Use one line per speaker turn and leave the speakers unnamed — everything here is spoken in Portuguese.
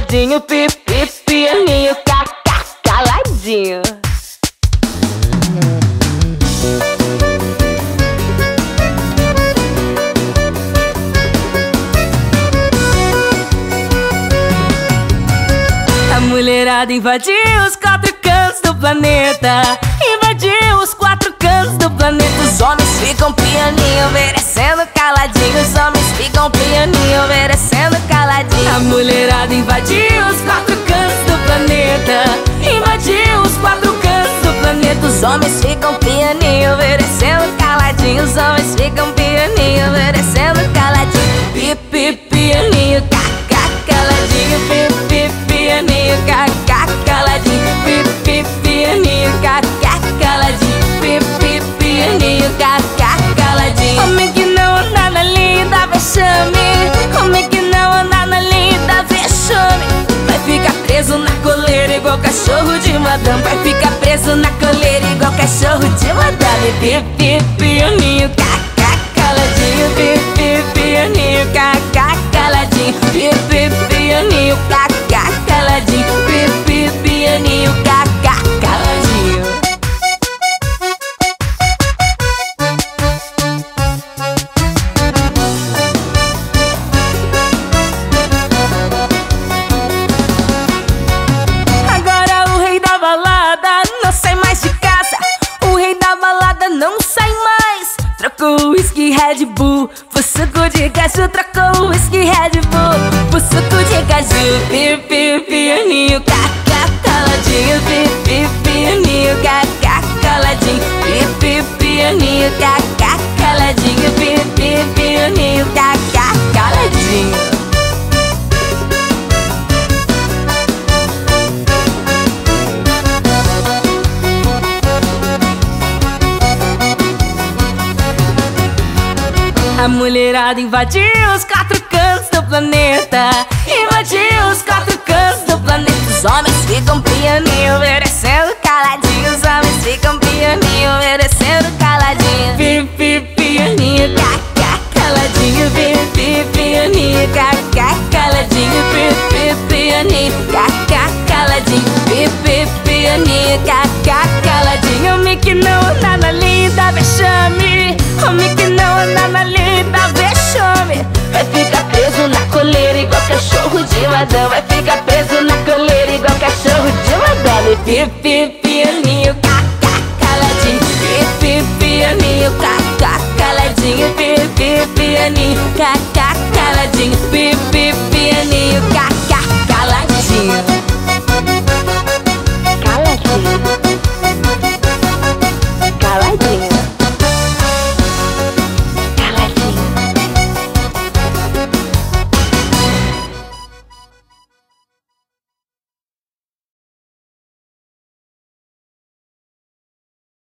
caladinho, pipi, pianinho, caladinho. A mulherada invadiu os quatro cantos do planeta. Invadiu os quatro cantos do planeta. Os homens ficam pianinho, obedecendo caladinho. Os homens ficam pianinho, obedecendo caladinho. A mulherada invadiu os quatro cantos do planeta. Invadiu os quatro cantos do planeta. Os homens ficam pianinho, obedecendo caladinho. Os homens ficam pianinho, obedecendo caladinho. Pipi, pianinho, caladinho. Pipi, pianinho, caladinho. Pipi, pianinho, caladinho. Pipi, pianinho, caladinho. Homem que não anda na linda vexame. Homem que não anda na linda vexame. Vai ficar preso na coleira igual cachorro de madame. Vai ficar preso na coleira igual cachorro de madame. Pipi, pianinho, caladinho. Pipi, pianinho, caladinho. Pipi, pianinho, caladinho. Pipi, pianinho, caladinho. Agora o rei da balada não sai mais de casa. O rei da balada não sai mais. Trocou o whisky Red Bull por suco de caju. Trocou o whisky Red Bull por suco de caju. Pipi, pianinho, caladinho. Pipi, pianinho, caladinho. Pipi, pianinho, caladinho. Pipi, pianinho, caladinho. A mulherada invadiu os quatro cantos do planeta. Invadiu os quatro cantos do planeta. Os homens ficam pianinho, obedecendo caladinho. Os homens ficam pianinho, obedecendo caladinho. Pipi, pianinho, caladinho. Pipi, pianinho, caladinho. Pipi, pianinho, caladinho. Pipi, pianinho, caladinho. Homem que não anda na linda vexame. Homem que não anda na linda vexame. Vai ficar preso na coleira igual cachorro de madame. Vai ficar preso na coleira igual cachorro de madame. Pipi, pianinho, caladinho. Pipi, pianinho, caladinho. Pipi, pianinho,